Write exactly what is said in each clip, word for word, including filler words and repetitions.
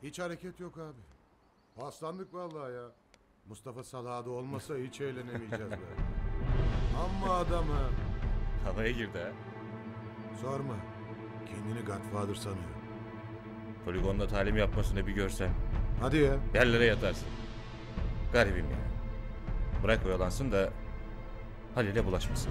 Hiç hareket yok abi. Paslandık vallahi ya. Mustafa Salah'da olmasa hiç eğlenemeyeceğiz be. Amma adamı. Havaya girdi ha. Sorma. Kendini Godfather sanıyor. Poligonda talim yapmasını bir görsen. Hadi ya. Yerlere yatarsın. Garibim ya. Bırak oyalansın da Halil'e bulaşmasın.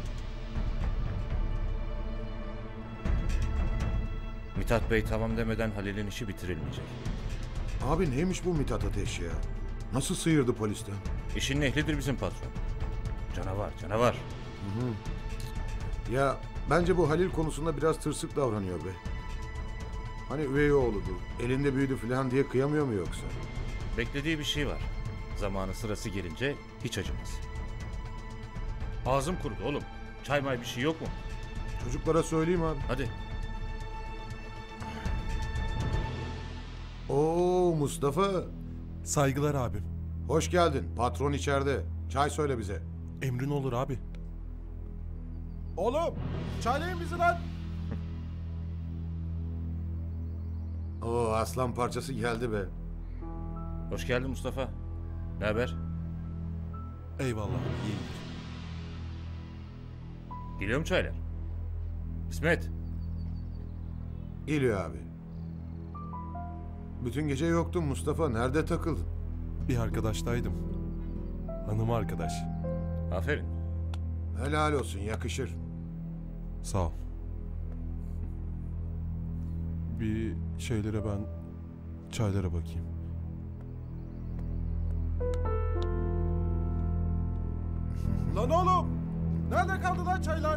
Mithat Bey tamam demeden Halil'in işi bitirilmeyecek. Abi neymiş bu Mithat Ateş ya? Nasıl sıyırdı polisten? İşin ehlidir bizim patron. Canavar, canavar. Hı hı. Ya bence bu Halil konusunda biraz tırsık davranıyor be. Hani üvey oğludur, elinde büyüdü falan diye kıyamıyor mu yoksa? Beklediği bir şey var. Zamanı sırası gelince hiç acımaz. Ağzım kurudu oğlum. Çay may bir şey yok mu? Çocuklara söyleyeyim abi. Hadi. Oo Mustafa. Saygılar abim. Hoş geldin. Patron içeride. Çay söyle bize. Emrin olur abi. Oğlum çaylayın bizi lan. Oo aslan parçası geldi be. Hoş geldin Mustafa. Ne haber? Eyvallah abi, iyidir. Geliyor mu çaylar? İsmet. Geliyor abi. Bütün gece yoktun Mustafa. Nerede takıldın? Bir arkadaştaydım. Hanım arkadaş. Aferin. Helal olsun, yakışır. Sağ ol. Bir şeylere ben çaylara bakayım. Lan oğlum! Nerede kaldı lan çaylar?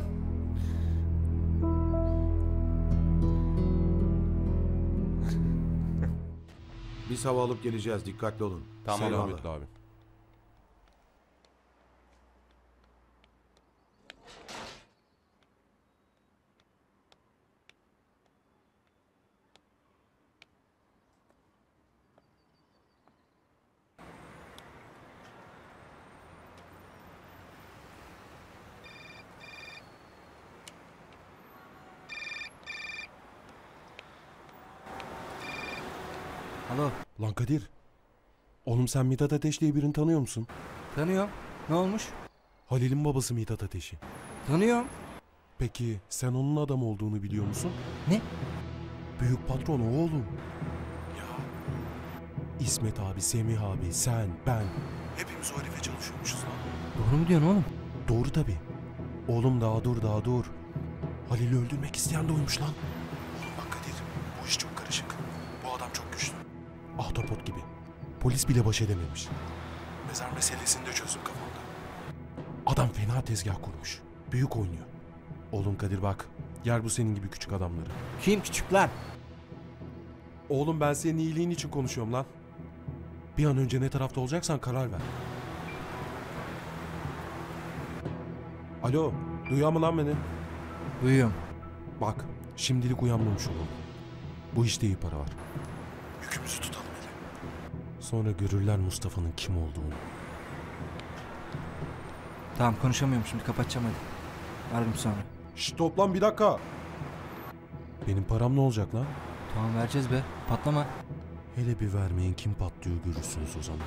Biz hava alıp geleceğiz. Dikkatli olun. Tamam Eyvallah. Ahmetli abi. Alo. Lan Kadir. Oğlum sen Mithat Ateş diye birini tanıyor musun? Tanıyorum. Ne olmuş? Halil'in babası Mithat Ateş'i. Tanıyorum. Peki sen onun adam olduğunu biliyor musun? Ne? Büyük patron o oğlum. Ya. İsmet abi, Semih abi, sen, ben. Hepimiz o herife çalışıyormuşuz lan. Doğru mu diyorsun oğlum? Doğru tabii. Oğlum daha dur daha dur. Halil'i öldürmek isteyen de oymuş lan. Oğlum bak Kadir, bu iş çok karışık. Bu adam çok güçlü. Ahtapot gibi. Polis bile baş edememiş. Mezar meselesini de çözdüm kafamda. Adam fena tezgah kurmuş. Büyük oynuyor. Oğlum Kadir bak, yer bu senin gibi küçük adamları. Kim küçük lan? Oğlum ben senin iyiliğin için konuşuyorum lan. Bir an önce ne tarafta olacaksan karar ver. Alo, duyuyor mu lan beni? Duyuyorum. Bak, şimdilik uyanmamış olalım. Bu işte iyi para var. Yükümüzü tutalım hele. Sonra görürler Mustafa'nın kim olduğunu. Tamam konuşamıyorum şimdi, kapatacağım hadi. Ararım sonra. Şşt toplan bir dakika. Benim param ne olacak lan? Tamam vereceğiz be. Patlama. Hele bir vermeyin kim patlıyor görürsünüz o zaman.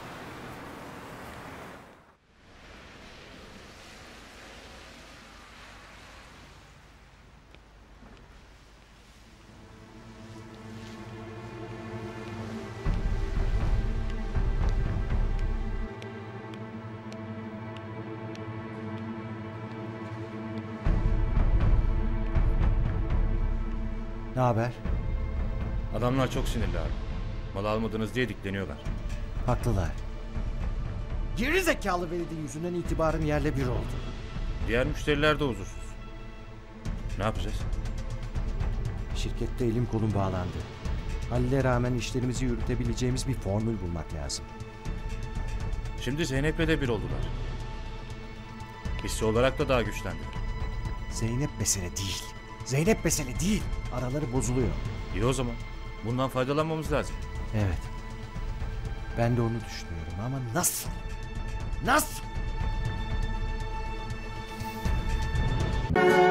Ne haber? Adamlar çok sinirli abi. Mal almadınız diye dikleniyorlar. Haklılar. Geri zekalı belediye yüzünden itibarım yerle bir oldu. Diğer müşteriler de huzursuz. Ne yapacağız? Şirkette elim kolum bağlandı. Halil'e rağmen işlerimizi yürütebileceğimiz bir formül bulmak lazım. Şimdi Zeynep'le de bir oldular. Hisse olarak da daha güçlendiler. Zeynep mesele değil. Zeynep mesele değil. Araları bozuluyor. İyi o zaman. Bundan faydalanmamız lazım. Evet. Ben de onu düşünüyorum ama nasıl? Nasıl?